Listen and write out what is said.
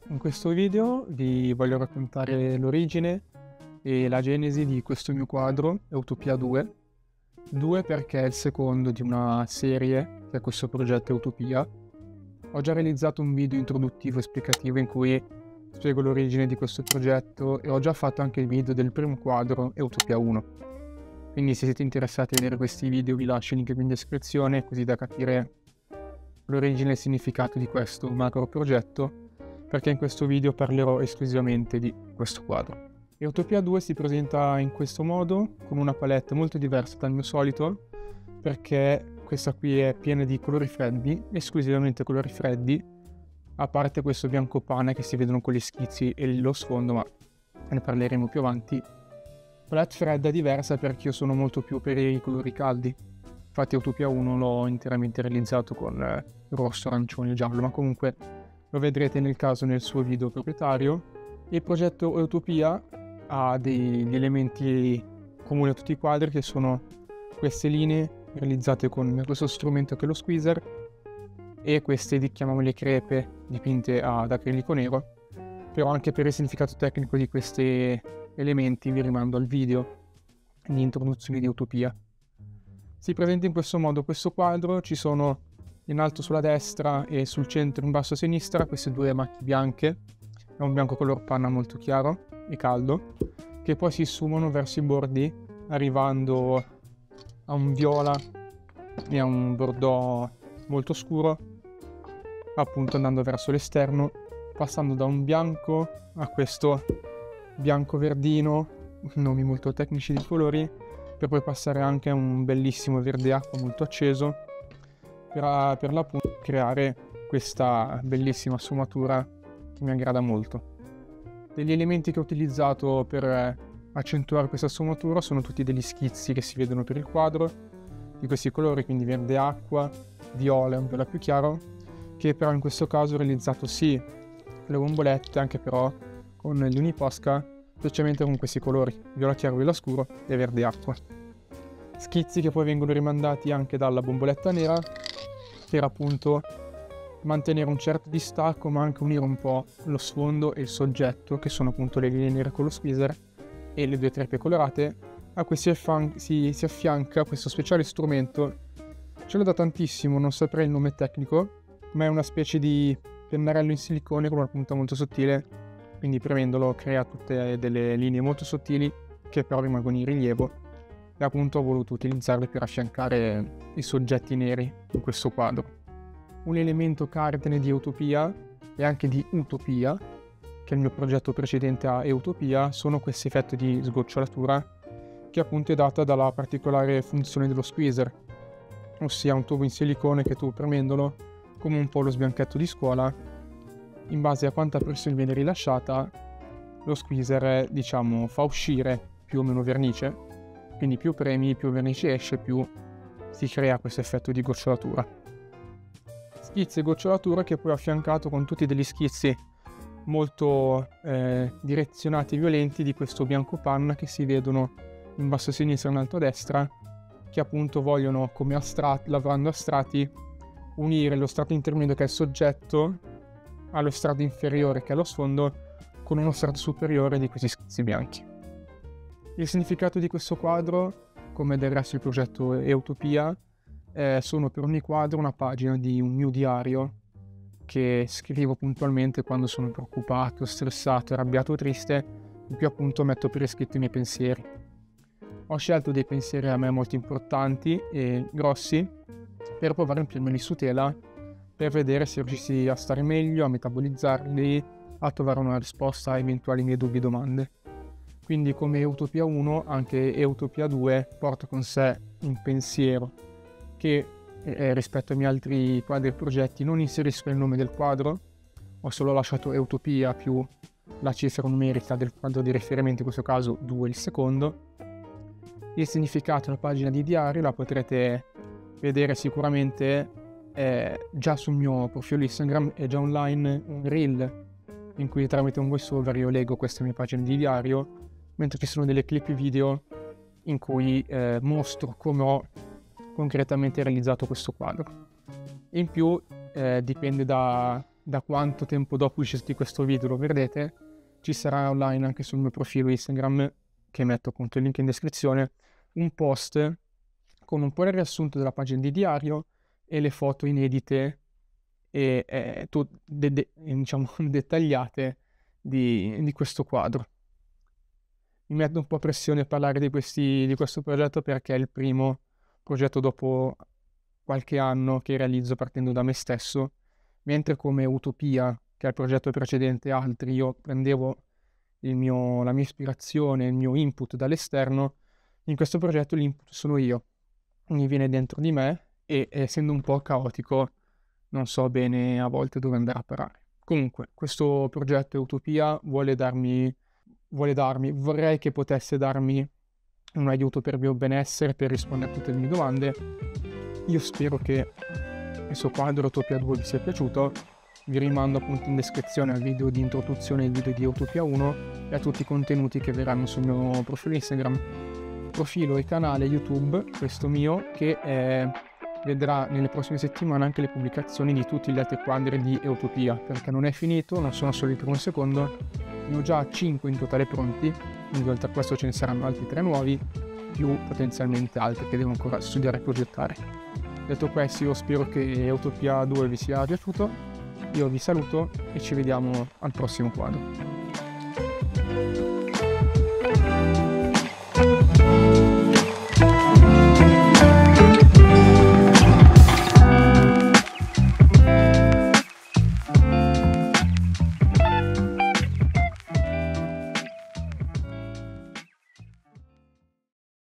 In questo video vi voglio raccontare l'origine e la genesi di questo mio quadro, Utopia 2. 2 perché è il secondo di una serie che è questo progetto Utopia. Ho già realizzato un video introduttivo e esplicativo in cui spiego l'origine di questo progetto e ho già fatto anche il video del primo quadro, Utopia 1. Quindi se siete interessati a vedere questi video vi lascio il link in descrizione così da capire l'origine e il significato di questo macro progetto, perché in questo video parlerò esclusivamente di questo quadro. Utopia 2 si presenta in questo modo, con una palette molto diversa dal mio solito, perché questa qui è piena di colori freddi, esclusivamente colori freddi, a parte questo bianco pane che si vedono con gli schizzi e lo sfondo, ma ne parleremo più avanti. Palette fredda diversa perché io sono molto più per i colori caldi. Infatti Utopia 1 l'ho interamente realizzato con rosso, arancione e giallo, ma comunque lo vedrete nel caso nel suo video proprietario. Il progetto Utopia ha degli elementi comuni a tutti i quadri, che sono queste linee realizzate con questo strumento che è lo squeezer e queste chiamiamole crepe dipinte ad acrilico nero. Però anche per il significato tecnico di questi elementi vi rimando al video di introduzione di Utopia. Si presenta in questo modo questo quadro. Ci sono in alto sulla destra e sul centro in basso a sinistra queste due macchie bianche, è un bianco color panna molto chiaro e caldo, che poi si sfumano verso i bordi arrivando a un viola e a un bordeaux molto scuro, appunto andando verso l'esterno, passando da un bianco a questo bianco verdino, nomi molto tecnici di colori, per poi passare anche a un bellissimo verde acqua molto acceso, per l'appunto creare questa bellissima sfumatura che mi aggrada molto. Degli elementi che ho utilizzato per accentuare questa sfumatura sono tutti degli schizzi che si vedono per il quadro, di questi colori, quindi verde acqua, viola, un viola più chiaro, che però in questo caso ho realizzato sì le bombolette, anche però con gli uniposca, specialmente con questi colori, viola chiaro, viola scuro e verde acqua. Schizzi che poi vengono rimandati anche dalla bomboletta nera per appunto mantenere un certo distacco, ma anche unire un po' lo sfondo e il soggetto, che sono appunto le linee nere con lo squeezer e le due treppe colorate. A cui si affianca questo speciale strumento, ce l'ho da tantissimo, non saprei il nome tecnico, ma è una specie di pennarello in silicone con una punta molto sottile, quindi premendolo crea tutte delle linee molto sottili che però rimangono in rilievo, e appunto ho voluto utilizzarle per affiancare i soggetti neri in questo quadro. Un elemento cardine di Utopia e anche di Utopia, che è il mio progetto precedente a Utopia, sono questo effetto di sgocciolatura che appunto è data dalla particolare funzione dello squeezer, ossia un tubo in silicone che tu premendolo, come un po' lo sbianchetto di scuola, in base a quanta pressione viene rilasciata, lo squeezer diciamo fa uscire più o meno vernice, quindi più premi, più vernice esce, più si crea questo effetto di gocciolatura. Schizzi e gocciolatura che poi ho affiancato con tutti degli schizzi molto direzionati e violenti di questo bianco panna che si vedono in basso a sinistra e in alto a destra, che appunto vogliono, come lavorando a strati, unire lo strato intermedio che è il soggetto allo strato inferiore che è lo sfondo, con uno strato superiore di questi schizzi bianchi. Il significato di questo quadro, come del resto del progetto Utopia, sono per ogni quadro una pagina di un mio diario che scrivo puntualmente quando sono preoccupato, stressato, arrabbiato o triste, in cui appunto metto per iscritto i miei pensieri. Ho scelto dei pensieri a me molto importanti e grossi per provare a riempirmeli su tela, per vedere se riuscissi a stare meglio, a metabolizzarli, a trovare una risposta a eventuali miei dubbi e domande. Quindi come Utopia 1, anche Utopia 2 porta con sé un pensiero che rispetto ai miei altri quadri e progetti non inserisco il nome del quadro, ho solo lasciato Utopia più la cifra numerica del quadro di riferimento, in questo caso 2 il secondo. Il significato della pagina di diario la potrete vedere sicuramente già sul mio profilo Instagram, è già online un reel in cui tramite un voiceover io leggo questa mia pagina di diario, mentre ci sono delle clip video in cui mostro come ho concretamente realizzato questo quadro. In più dipende da da quanto tempo dopo uscita di questo video lo vedrete, ci sarà online anche sul mio profilo Instagram, che metto appunto il link in descrizione, un post con un po' il riassunto della pagina di diario e le foto inedite e diciamo dettagliate di questo quadro. Mi metto un po' a pressione a parlare di questo progetto perché è il primo progetto dopo qualche anno che realizzo partendo da me stesso, mentre come Utopia, che è il progetto precedente, altri, io prendevo la mia ispirazione, il mio input dall'esterno. In questo progetto l'input sono io, mi viene dentro di me e essendo un po' caotico non so bene a volte dove andare a parare. Comunque, questo progetto Utopia vorrei che potesse darmi un aiuto per il mio benessere, per rispondere a tutte le mie domande. Io spero che questo quadro Utopia 2 vi sia piaciuto. Vi rimando appunto in descrizione al video di introduzione e al video di Utopia 1 e a tutti i contenuti che verranno sul mio profilo Instagram, profilo e canale YouTube, questo mio, che vedrà nelle prossime settimane anche le pubblicazioni di tutti gli altri quadri di Utopia, perché non è finito, non sono solo il primo e il secondo, ne ho già 5 in totale pronti, quindi oltre a questo ce ne saranno altri 3 nuovi, più potenzialmente altri che devo ancora studiare e progettare. Detto questo, io spero che Utopia 2 vi sia piaciuto, io vi saluto e ci vediamo al prossimo quadro.